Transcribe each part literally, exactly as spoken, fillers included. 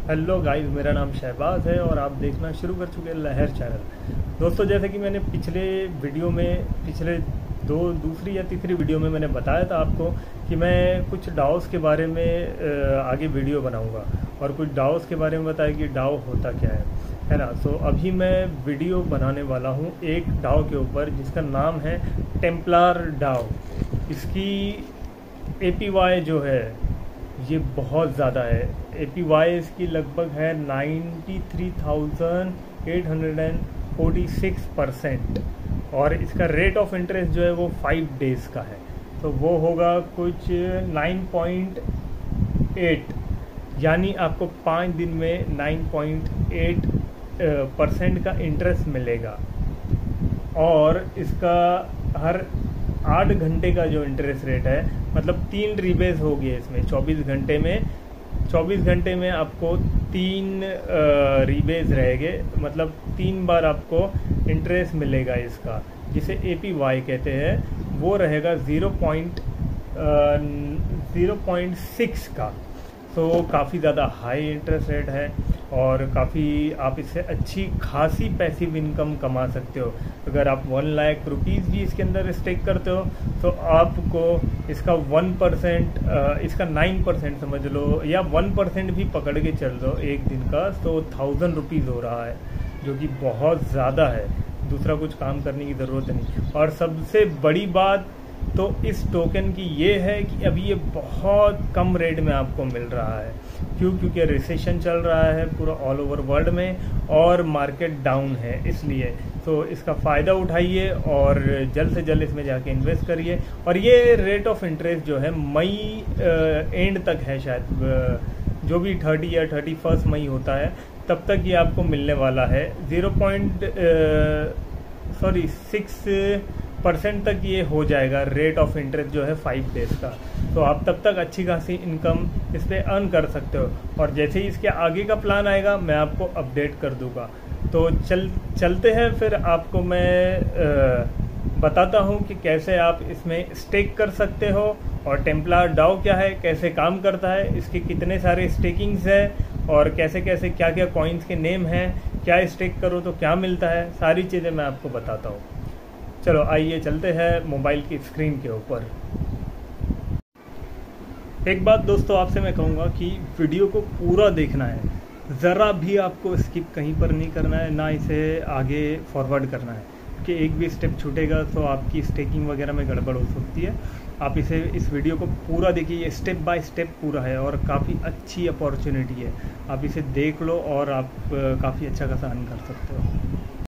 Hello guys, मेरा नाम शहबाज है और आप देखना शुरू कर चुके हैं लहर चैनल। दोस्तों, जैसे कि मैंने पिछले वीडियो में पिछले दो दूसरी या तीसरी वीडियो में मैंने बताया था आपको कि मैं कुछ डाउस के बारे में आगे वीडियो बनाऊंगा और कुछ डाउस के बारे में बताया कि डाउ होता क्या है है ना। सो अभी मैं वीडियो बनाने वाला हूं एक डाउ के ऊपर जिसका नाम है टेम्पलर डाउ। इसकी ए पी वाई जो है ये बहुत ज़्यादा है। ए पी वाई इसकी लगभग है ninety three thousand eight hundred and forty six percent और इसका रेट ऑफ इंटरेस्ट जो है वो फाइव डेज़ का है, तो वो होगा कुछ नाइन पॉइंट एट, यानी आपको पाँच दिन में नाइन पॉइंट एट परसेंट का इंटरेस्ट मिलेगा। और इसका हर आठ घंटे का जो इंटरेस्ट रेट है, मतलब तीन रिबेज हो गए इसमें चौबीस घंटे में चौबीस घंटे में आपको तीन रिबेज रहेंगे, मतलब तीन बार आपको इंटरेस्ट मिलेगा इसका, जिसे ए पी वाई कहते हैं। वो रहेगा zero point zero point six का। तो काफ़ी ज़्यादा हाई इंटरेस्ट रेट है और काफ़ी आप इससे अच्छी खासी पैसिव इनकम कमा सकते हो। अगर आप वन लाख रुपीज़ भी इसके अंदर स्टेक करते हो तो आपको इसका वन परसेंट इसका नाइन परसेंट समझ लो, या वन परसेंट भी पकड़ के चल दो एक दिन का, तो थाउजेंड रुपीज़ हो रहा है, जो कि बहुत ज़्यादा है। दूसरा कुछ काम करने की ज़रूरत नहीं। और सबसे बड़ी बात तो इस टोकन की ये है कि अभी ये बहुत कम रेट में आपको मिल रहा है। क्यों? क्योंकि रिसेशन चल रहा है पूरा ऑल ओवर वर्ल्ड में और मार्केट डाउन है, इसलिए तो इसका फ़ायदा उठाइए और जल्द से जल्द इसमें जाके इन्वेस्ट करिए। और ये रेट ऑफ इंटरेस्ट जो है मई एंड तक है, शायद जो भी थर्टी या थर्टी फर्स्ट मई होता है तब तक ये आपको मिलने वाला है। Zero point sorry six percent तक ये हो जाएगा रेट ऑफ इंटरेस्ट जो है फाइव डेज का। तो आप तब तक अच्छी खासी इनकम इस पर अर्न कर सकते हो और जैसे ही इसके आगे का प्लान आएगा मैं आपको अपडेट कर दूंगा। तो चल चलते हैं फिर आपको मैं आ, बताता हूँ कि कैसे आप इसमें स्टेक कर सकते हो और टेम्पलर डाउ क्या है, कैसे काम करता है, इसके कितने सारे स्टेकिंग्स है और कैसे कैसे क्या क्या कॉइन्स के नेम हैं, क्या स्टेक करो तो क्या मिलता है, सारी चीज़ें मैं आपको बताता हूँ। चलो आइए चलते हैं मोबाइल की स्क्रीन के ऊपर। एक बात दोस्तों आपसे मैं कहूँगा कि वीडियो को पूरा देखना है, ज़रा भी आपको स्किप कहीं पर नहीं करना है, ना इसे आगे फॉरवर्ड करना है, क्योंकि एक भी स्टेप छूटेगा तो आपकी स्टेकिंग वगैरह में गड़बड़ हो सकती है। आप इसे इस वीडियो को पूरा देखिए, ये स्टेप बाय स्टेप पूरा है और काफ़ी अच्छी अपॉर्चुनिटी है। आप इसे देख लो और आप काफ़ी अच्छा खासा अर्न कर सकते हो।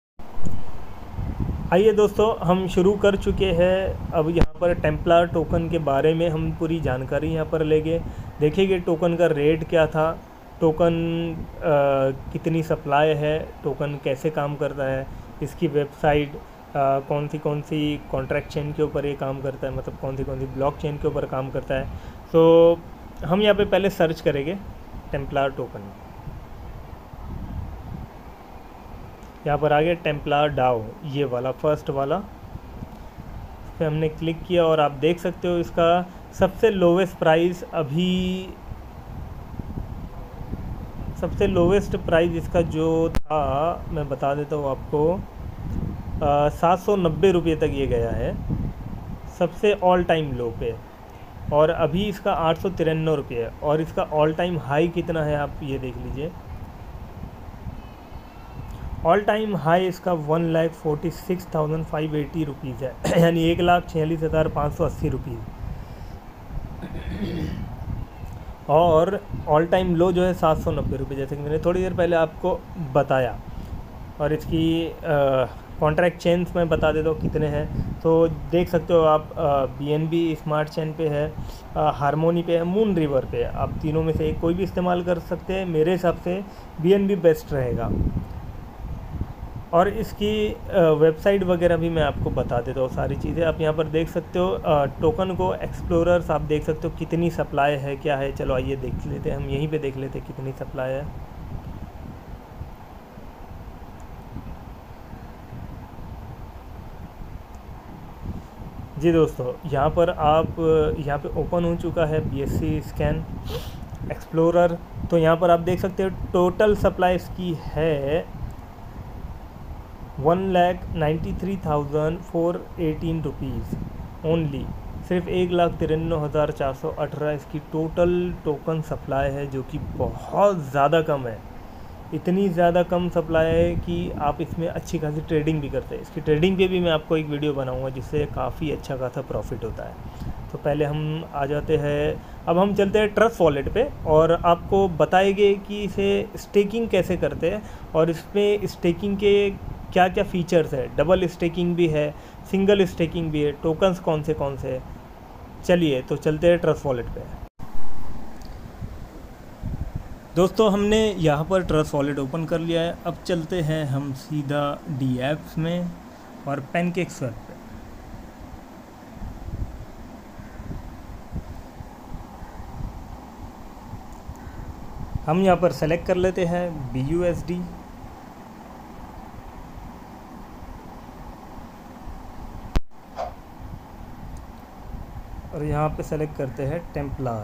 आइए दोस्तों, हम शुरू कर चुके हैं। अब यहाँ पर टेम्पलर टोकन के बारे में हम पूरी जानकारी यहाँ पर लेंगे। देखिए टोकन का रेट क्या था, टोकन आ, कितनी सप्लाई है, टोकन कैसे काम करता है, इसकी वेबसाइट आ, कौन सी कौन सी कॉन्ट्रैक्ट चेन के ऊपर ये काम करता है, मतलब कौन सी कौन सी ब्लॉक चेन के ऊपर काम करता है। तो हम यहाँ पे पहले सर्च करेंगे टेम्पलर टोकन। यहाँ पर आ गया टेम्पलर डाउ, ये वाला फर्स्ट वाला, इस पर हमने क्लिक किया और आप देख सकते हो इसका सबसे लोवेस्ट प्राइस अभी सबसे लोवेस्ट प्राइस इसका जो था मैं बता देता हूँ आपको, सात सौ नब्बे रुपये तक ये गया है सबसे ऑल टाइम लो पे, और अभी इसका आठ सौ तिरानवे रुपये है। और इसका ऑल टाइम हाई कितना है आप ये देख लीजिए, ऑल टाइम हाई इसका one lakh forty six thousand five eighty rupees है, यानी एक लाख छियालीस हज़ार पाँच सौ अस्सी रुपीज़। और ऑल टाइम लो जो है सात सौ नब्बे रुपये, जैसे कि मैंने थोड़ी देर पहले आपको बताया। और इसकी कॉन्ट्रैक्ट चेन्स में बता देता हूँ कितने हैं, तो देख सकते हो आप। B N B smart chain पे है, हारमोनी पे है, मून रिवर पे है। आप तीनों में से एक कोई भी इस्तेमाल कर सकते हैं। मेरे हिसाब से बी एन बी बेस्ट रहेगा। और इसकी वेबसाइट वगैरह भी मैं आपको बता देता हूँ सारी चीज़ें। आप यहाँ पर देख सकते हो टोकन को एक्सप्लोरर्स, आप देख सकते हो कितनी सप्लाई है क्या है। चलो आइए देख लेते हैं, हम यहीं पे देख लेते हैं कितनी सप्लाई है। जी दोस्तों, यहाँ पर आप यहाँ पे ओपन हो चुका है B S C scan explorer. तो यहाँ पर आप देख सकते हो टोटल सप्लाई इसकी है one lakh ninety three thousand four eighteen rupees only. सिर्फ एक लाख तिरानवे हज़ार चार सौ अठारह इसकी टोटल टोकन सप्लाई है, जो कि बहुत ज़्यादा कम है। इतनी ज़्यादा कम सप्लाई है कि आप इसमें अच्छी खासी ट्रेडिंग भी करते हैं। इसकी ट्रेडिंग पे भी मैं आपको एक वीडियो बनाऊंगा जिससे काफ़ी अच्छा खासा प्रॉफिट होता है। तो पहले हम आ जाते हैं, अब हम चलते हैं ट्रस्ट वॉलेट पे और आपको बताएंगे कि इसे स्टेकिंग कैसे करते हैं और इसमें स्टेकिंग के क्या क्या फ़ीचर्स है। डबल स्टेकिंग भी है, सिंगल स्टेकिंग भी है, टोकन्स कौन से कौन से। चलिए तो चलते हैं ट्रस्ट वॉलेट पे। दोस्तों हमने यहाँ पर ट्रस्ट वॉलेट ओपन कर लिया है। अब चलते हैं हम सीधा डी एप्स में और पैनकेक स्वैप पे। हम यहाँ पर सेलेक्ट कर लेते हैं बी यू एस डी। और यहाँ पे सेलेक्ट करते हैं टेम्पलार।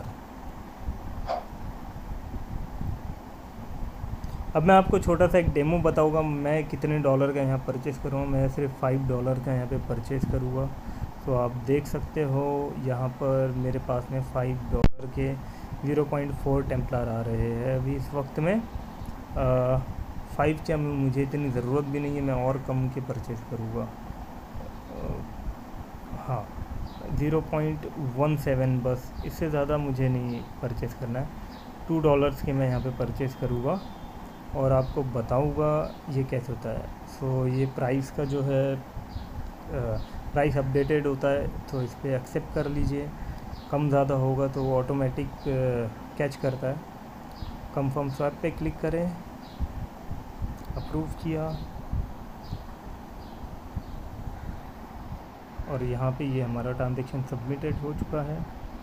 अब मैं आपको छोटा सा एक डेमो बताऊंगा मैं कितने डॉलर का यहाँ परचेज़ करूँगा। मैं सिर्फ फाइव डॉलर का यहाँ पे परचेज़ करूँगा। तो आप देख सकते हो यहाँ पर मेरे पास में फाइव डॉलर के ज़ीरो पॉइंट फोर टेम्पलार आ रहे हैं अभी इस वक्त में। फाइव क्या मुझे इतनी ज़रूरत भी नहीं है, मैं और कम के परचेज़ करूँगा। हाँ ज़ीरो पॉइंट वन सेवन बस, इससे ज़्यादा मुझे नहीं परचेज़ करना है। टू डॉलर्स के मैं यहाँ पे परचेज़ करूँगा और आपको बताऊँगा ये कैसे होता है। सो ये प्राइस का जो है प्राइस अपडेटेड होता है, तो इस पर एक्सेप्ट कर लीजिए। कम ज़्यादा होगा तो वो ऑटोमेटिक कैच करता है। कंफर्म स्वैप पे क्लिक करें, अप्रूव किया और यहाँ पे ये हमारा ट्रांजेक्शन सबमिटेड हो चुका है।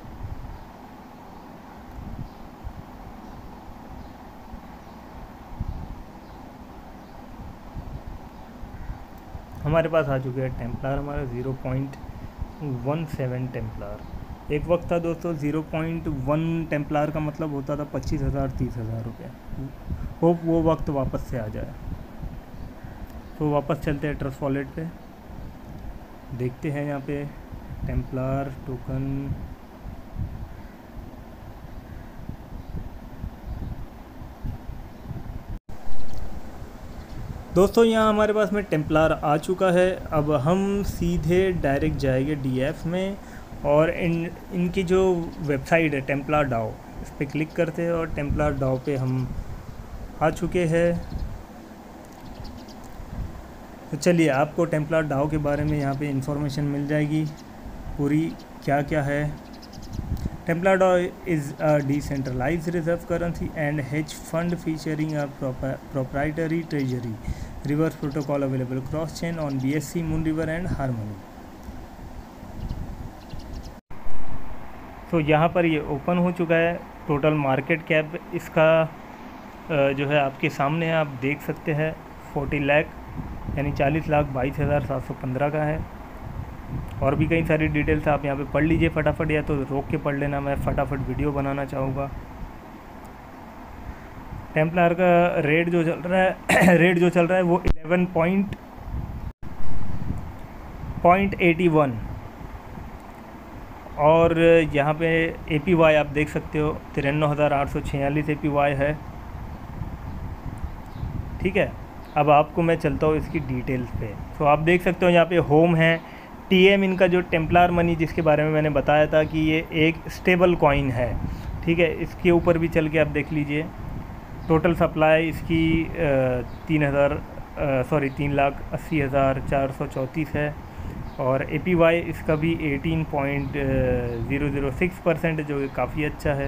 हमारे पास आ चुके हैं टेम्पलार हमारा zero point one seven Templar. एक वक्त था दोस्तों ज़ीरो पॉइंट वन टेम्पलार का मतलब होता था पच्चीस हज़ार तीस हज़ार रुपये। होप वो वक्त वापस से आ जाए। तो वापस चलते हैं ट्रस्ट वॉलेट पे, देखते हैं यहाँ पे टेम्पलार टोकन। दोस्तों यहाँ हमारे पास में टेम्पलार आ चुका है। अब हम सीधे डायरेक्ट जाएंगे डी एफ में और इन इनकी जो वेबसाइट है टेम्पलार डाओ, इस पर क्लिक करते हैं और टेम्पलार डाओ पे हम आ चुके हैं। तो चलिए आपको टेम्पलार डाओ के बारे में यहाँ पे इंफॉर्मेशन मिल जाएगी पूरी, क्या क्या है। Templar DAO is a decentralised reserve currency and hedge fund featuring a proprietary treasury reverse protocol available cross chain on B S C, Moonriver and Harmony. तो यहाँ पर ये ओपन हो चुका है। टोटल मार्केट कैप इसका जो है आपके सामने है, आप देख सकते हैं फोर्टी लाख यानी चालीस लाख बाईस हज़ार सात सौ पंद्रह का है। और भी कई सारी डिटेल्स आप यहाँ पे पढ़ लीजिए फटाफट, या तो रोक के पढ़ लेना, मैं फटाफट वीडियो बनाना चाहूँगा। टेम्पलार का रेट जो चल रहा है रेट जो चल रहा है वो eleven point point eighty one और यहाँ पे ए पी वाई आप देख सकते हो तिरानवे हज़ार आठ सौ छियालीस ए पी वाई है। ठीक है, अब आपको मैं चलता हूँ इसकी डिटेल्स पे। तो आप देख सकते हो यहाँ पे होम है, टी एम इनका जो टेम्पलार मनी जिसके बारे में मैंने बताया था कि ये एक स्टेबल कॉइन है। ठीक है, इसके ऊपर भी चल के आप देख लीजिए। टोटल सप्लाई इसकी तीन हज़ार सॉरी तीन लाख अस्सी हज़ार चार सौ चौंतीस है और ए पी वाई इसका भी eighteen point zero zero six percent जो कि काफ़ी अच्छा है।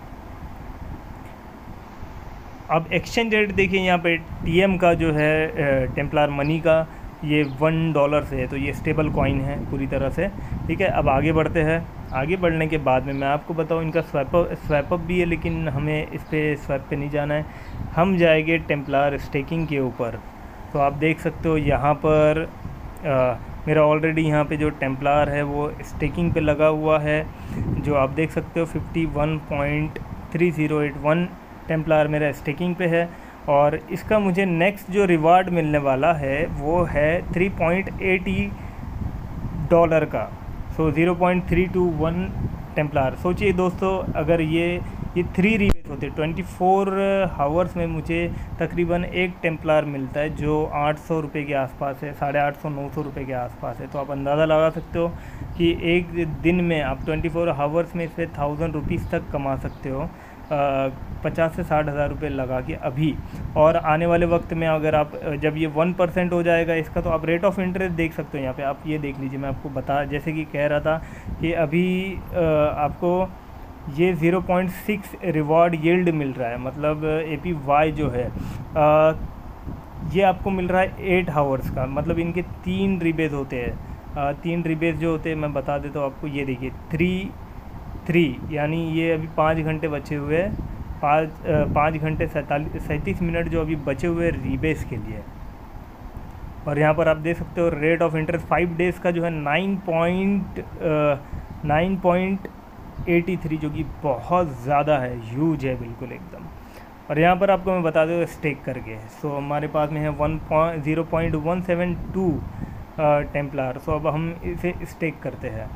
अब एक्सचेंज रेट देखिए यहाँ पे टी एम का जो है टेम्पलार मनी का ये वन डॉलर से है, तो ये स्टेबल कॉइन है पूरी तरह से। ठीक है, अब आगे बढ़ते हैं। आगे बढ़ने के बाद में मैं आपको बताऊँ इनका स्वैप स्वैपअप भी है, लेकिन हमें इस पर स्वैप पे नहीं जाना है, हम जाएंगे टेम्पलार स्टेकिंग के ऊपर। तो आप देख सकते हो यहाँ पर आ, मेरा ऑलरेडी यहाँ पे जो टेम्पलार है वो स्टेकिंग पे लगा हुआ है, जो आप देख सकते हो fifty one point three zero eight one Templar मेरा स्टेकिंग पे है। और इसका मुझे नेक्स्ट जो रिवार्ड मिलने वाला है वो है थ्री पॉइंट एटी डॉलर का। So zero point three two one Templar. सोचिए दोस्तों, अगर ये ये थ्री रिबेस होते ट्वेंटी फोर हावर्स में मुझे तकरीबन एक टेम्पलार मिलता है जो आठ सौ रुपये के आसपास है, साढ़े आठ सौ नौ सौ रुपये के आसपास है। तो आप अंदाज़ा लगा सकते हो कि एक दिन में आप ट्वेंटी फोर हावर्स में इससे थाउजेंड रुपीज़ तक कमा सकते हो, पचास से साठ हज़ार रुपये लगा के अभी। और आने वाले वक्त में अगर आप जब ये वन परसेंट हो जाएगा इसका, तो आप रेट ऑफ इंटरेस्ट देख सकते हो। यहाँ पे आप ये देख लीजिए, मैं आपको बता जैसे कि कह रहा था कि अभी आपको ये zero point six reward yield मिल रहा है, मतलब ए पी वाई जो है आ, ये आपको मिल रहा है एट हावर्स का। मतलब इनके तीन रिबेज होते हैं, तीन रिबेज जो होते हैं मैं बता देता हूँ आपको। ये देखिए थ्री थ्री यानी ये अभी पाँच घंटे बचे हुए हैं, पाँच पाँच घंटे सैंतालीस सैंतीस मिनट जो अभी बचे हुए रिबेज के लिए। और यहाँ पर आप देख सकते हो rate of interest five days का जो है nine point nine point eighty three, जो कि बहुत ज़्यादा है, ह्यूज है बिल्कुल एकदम। और यहाँ पर आपको मैं बता दूँ स्टेक करके, सो हमारे पास में है one point zero point one seven two Templar. So अब हम इसे स्टेक करते हैं,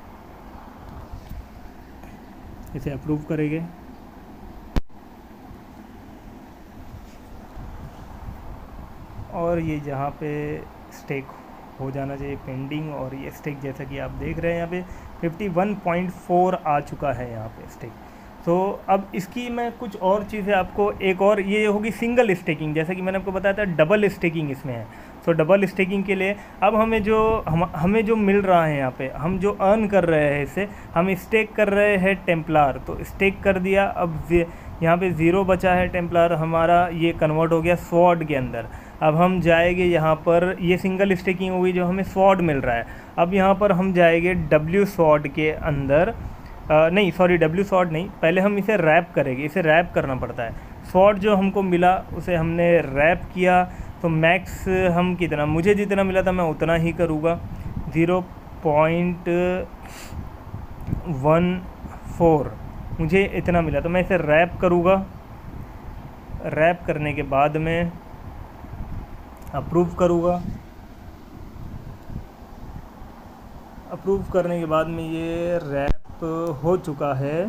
इसे अप्रूव करेंगे। और ये जहाँ पे स्टेक हो जाना चाहिए पेंडिंग, और ये स्टेक जैसा कि आप देख रहे हैं यहाँ पे फिफ्टी वन पॉइंट फोर आ चुका है यहाँ पे स्टेक। तो अब इसकी मैं कुछ और चीज़ें आपको, एक और ये होगी सिंगल स्टेकिंग, जैसा कि मैंने आपको बताया था डबल स्टेकिंग इसमें है। तो डबल स्टेकिंग के लिए अब हमें जो हम हमें जो मिल रहा है यहाँ पे, हम जो अर्न कर रहे हैं इससे, हम स्टेक कर रहे हैं टेम्पलार। तो स्टेक कर दिया, अब यहाँ पे ज़ीरो बचा है टेम्पलार हमारा, ये कन्वर्ट हो गया स्वॉर्ड के अंदर। अब हम जाएंगे यहाँ पर, ये सिंगल स्टेकिंग हुई जो हमें स्वॉर्ड मिल रहा है। अब यहाँ पर हम जाएंगे डब्ल्यू स्वॉर्ड के अंदर, आ, नहीं सॉरी डब्ल्यू स्वॉर्ड नहीं, पहले हम इसे रैप करेंगे, इसे रैप करना पड़ता है। स्वॉर्ड जो हमको मिला उसे हमने रैप किया, तो मैक्स हम कितना, मुझे जितना मिला था मैं उतना ही करूँगा, ज़ीरो पॉइंट वन फोर मुझे इतना मिला, तो मैं इसे रैप करूँगा। रैप करने के बाद में अप्रूव करूँगा। अप्रूव करने के बाद में ये रैप हो चुका है।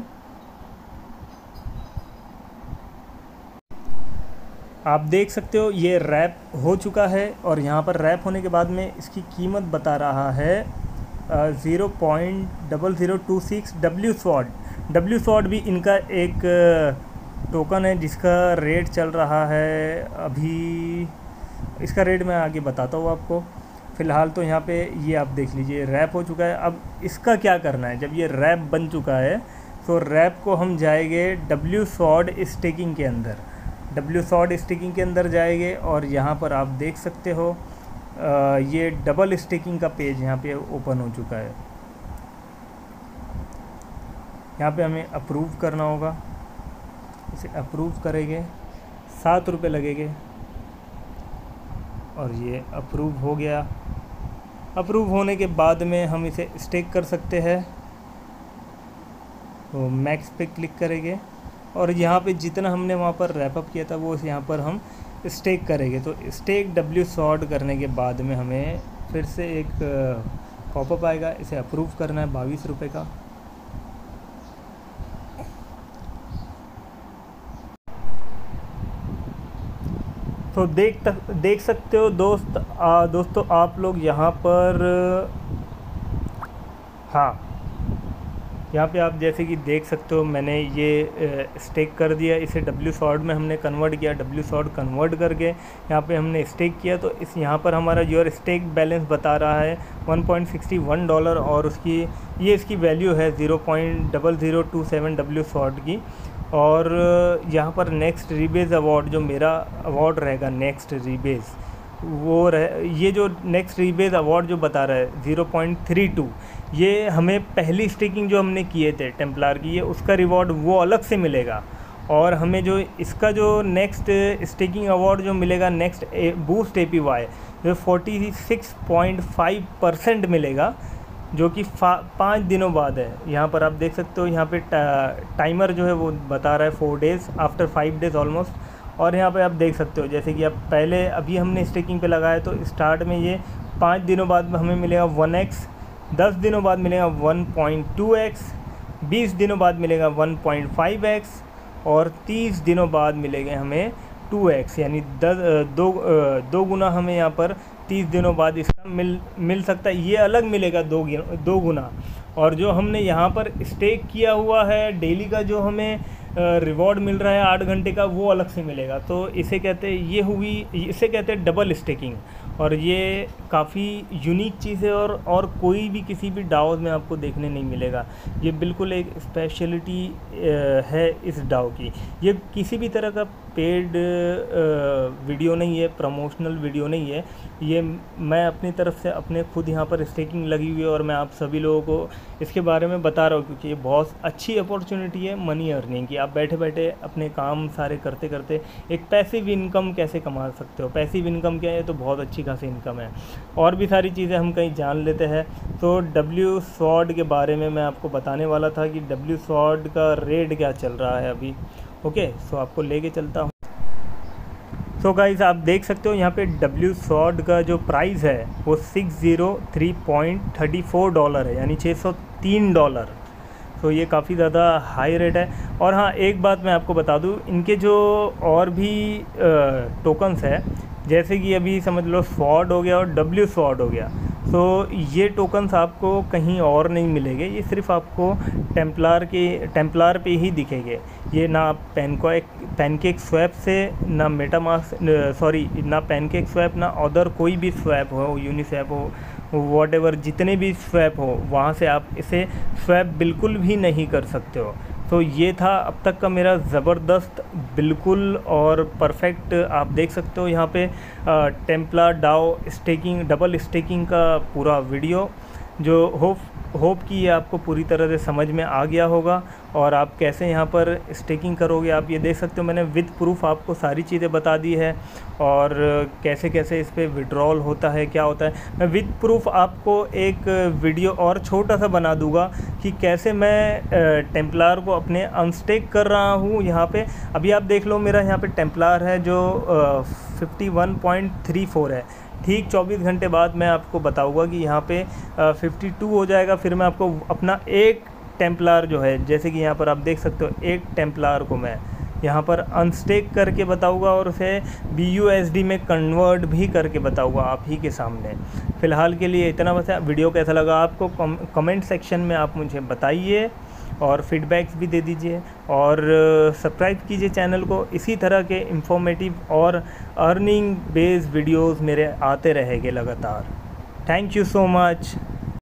आप देख सकते हो ये रैप हो चुका है, और यहाँ पर रैप होने के बाद में इसकी कीमत बता रहा है zero point double zero two six W sword. W sword भी इनका एक टोकन है जिसका रेट चल रहा है अभी, इसका रेट मैं आगे बताता हूँ आपको। फ़िलहाल तो यहाँ पे ये आप देख लीजिए रैप हो चुका है। अब इसका क्या करना है, जब ये रैप बन चुका है तो रैप को हम जाएंगे डब्ल्यू स्वॉर्ड स्टेकिंग के अंदर, डब्ल्यू स्वॉर्ड स्टेकिंग के अंदर जाएंगे, और यहाँ पर आप देख सकते हो आ, ये डबल स्टेकिंग का पेज यहाँ पे ओपन हो चुका है। यहाँ पे हमें अप्रूव करना होगा, इसे अप्रूव करेंगे, सात रुपये लगेंगे, और ये अप्रूव हो गया। अप्रूव होने के बाद में हम इसे स्टेक कर सकते हैं, तो मैक्स पे क्लिक करेंगे, और यहाँ पे जितना हमने वहाँ पर रैपअप किया था वो यहाँ पर हम स्टेक करेंगे। तो स्टेक डब्ल्यू स्वॉर्ड करने के बाद में हमें फिर से एक पॉपअप आएगा, इसे अप्रूव करना है बाईस रुपये का। तो देख तक देख सकते हो दोस्त आ, दोस्तों आप लोग यहाँ पर, हाँ यहाँ पे आप जैसे कि देख सकते हो मैंने ये स्टेक कर दिया, इसे डब्ल्यू स्वॉर्ड में हमने कन्वर्ट किया। डब्ल्यू स्वॉर्ड कन्वर्ट करके यहाँ पे हमने स्टेक किया, तो इस यहाँ पर हमारा योर स्टेक बैलेंस बता रहा है one point six one dollar, और उसकी ये इसकी वैल्यू है zero point double zero two seven W sword की। और यहाँ पर नेक्स्ट रिबेज अवार्ड जो मेरा अवार्ड रहेगा, नेक्स्ट रिबेज वो रहे, ये जो नेक्स्ट रिबेज अवार्ड जो बता रहा है ज़ीरो पॉइंट थ्री टू, ये हमें पहली स्टेकिंग जो हमने किए थे टेम्पलार की, ये उसका रिवॉर्ड वो अलग से मिलेगा। और हमें जो इसका जो नेक्स्ट स्टेकिंग अवार्ड जो मिलेगा next boost A P Y जो forty six point five percent मिलेगा, जो कि पाँच दिनों बाद है। यहाँ पर आप देख सकते हो, यहाँ पे टाइमर जो है वो बता रहा है four days after five days almost. और यहाँ पे आप देख सकते हो जैसे कि आप पहले अभी हमने स्टेकिंग पे लगाया तो स्टार्ट में ये पाँच दिनों बाद हमें मिलेगा वन एक्स, दस दिनों बाद मिलेगा वन पॉइंट टू एक्स, बीस दिनों बाद मिलेगा वन पॉइंट फाइव एक्स और तीस दिनों बाद मिलेगा हमें टू एक्स, यानी दस दो दो गुना हमें यहाँ पर तीस दिनों बाद इसका मिल मिल सकता है। ये अलग मिलेगा दो दो गुना। और जो हमने यहाँ पर स्टेक किया हुआ है डेली का जो हमें रिवॉर्ड मिल रहा है आठ घंटे का, वो अलग से मिलेगा। तो इसे कहते हैं, ये हुई इसे कहते हैं डबल स्टेकिंग। और ये काफ़ी यूनिक चीज़ है और और कोई भी किसी भी डाओ में आपको देखने नहीं मिलेगा। ये बिल्कुल एक स्पेशलिटी है इस डाओ की। ये किसी भी तरह का पेड वीडियो नहीं है, प्रमोशनल वीडियो नहीं है। ये मैं अपनी तरफ से अपने खुद यहाँ पर स्टेकिंग लगी हुई है और मैं आप सभी लोगों को इसके बारे में बता रहा हूँ, क्योंकि ये बहुत अच्छी अपॉर्चुनिटी है मनी अर्निंग की। आप बैठे बैठे अपने काम सारे करते करते एक पैसिव इनकम कैसे कमा सकते हो। पैसिव इनकम क्या है, तो बहुत अच्छी खासी इनकम है। और भी सारी चीज़ें हम कहीं जान लेते हैं। तो डब्ल्यू स्वॉर्ड के बारे में मैं आपको बताने वाला था कि डब्ल्यू स्वॉर्ड का रेट क्या चल रहा है अभी। ओके, सो आपको लेके चलता हूँ। तो गाइस आप देख सकते हो यहाँ पे डब्ल्यू स्वॉर्ड का जो प्राइस है वो six zero three point thirty four dollar है, यानी छः सौ तीन डॉलर। तो ये काफ़ी ज़्यादा हाई रेट है। और हाँ, एक बात मैं आपको बता दूँ, इनके जो और भी टोकन्स है, जैसे कि अभी समझ लो स्वॉर्ड हो गया और डब्ल्यू स्वॉर्ड हो गया, तो ये टोकन्स आपको कहीं और नहीं मिलेंगे। ये सिर्फ आपको टेम्पलार के टेम्पलार पे ही दिखेंगे। ये ना पैनकेक पैनकेक स्वैप से, ना मेटामास्क सॉरी ना पैनकेक स्वैप, ना अदर कोई भी स्वैप हो, यूनिस्वैप हो, वॉट एवर जितने भी स्वैप हो, वहाँ से आप इसे स्वैप बिल्कुल भी नहीं कर सकते हो। तो ये था अब तक का मेरा ज़बरदस्त बिल्कुल और परफेक्ट, आप देख सकते हो यहाँ पे Templar DAO staking, double staking का पूरा वीडियो, जो होप होप कि ये आपको पूरी तरह से समझ में आ गया होगा। और आप कैसे यहाँ पर स्टेकिंग करोगे आप ये देख सकते हो। मैंने विद प्रूफ आपको सारी चीज़ें बता दी है और कैसे कैसे इस पर विड्रॉल होता है, क्या होता है। मैं विद प्रूफ आपको एक वीडियो और छोटा सा बना दूंगा कि कैसे मैं टेम्पलार को अपने अनस्टेक कर रहा हूँ। यहाँ पे अभी आप देख लो, मेरा यहाँ पे टेम्पलार है जो fifty one point three four है। ठीक चौबीस घंटे बाद मैं आपको बताऊंगा कि यहाँ पे फिफ्टी टू हो जाएगा। फिर मैं आपको अपना एक टेम्पलार जो है, जैसे कि यहाँ पर आप देख सकते हो, एक टेम्पलार को मैं यहाँ पर अनस्टेक करके बताऊंगा और उसे बी यू एस डी में कन्वर्ट भी करके बताऊंगा आप ही के सामने। फ़िलहाल के लिए इतना बस है। वीडियो कैसा लगा आपको कमेंट सेक्शन में आप मुझे बताइए और फीडबैक्स भी दे दीजिए और सब्सक्राइब कीजिए चैनल को। इसी तरह के इंफॉर्मेटिव और अर्निंग बेस्ड वीडियोस मेरे आते रहेंगे लगातार। Thank you so much.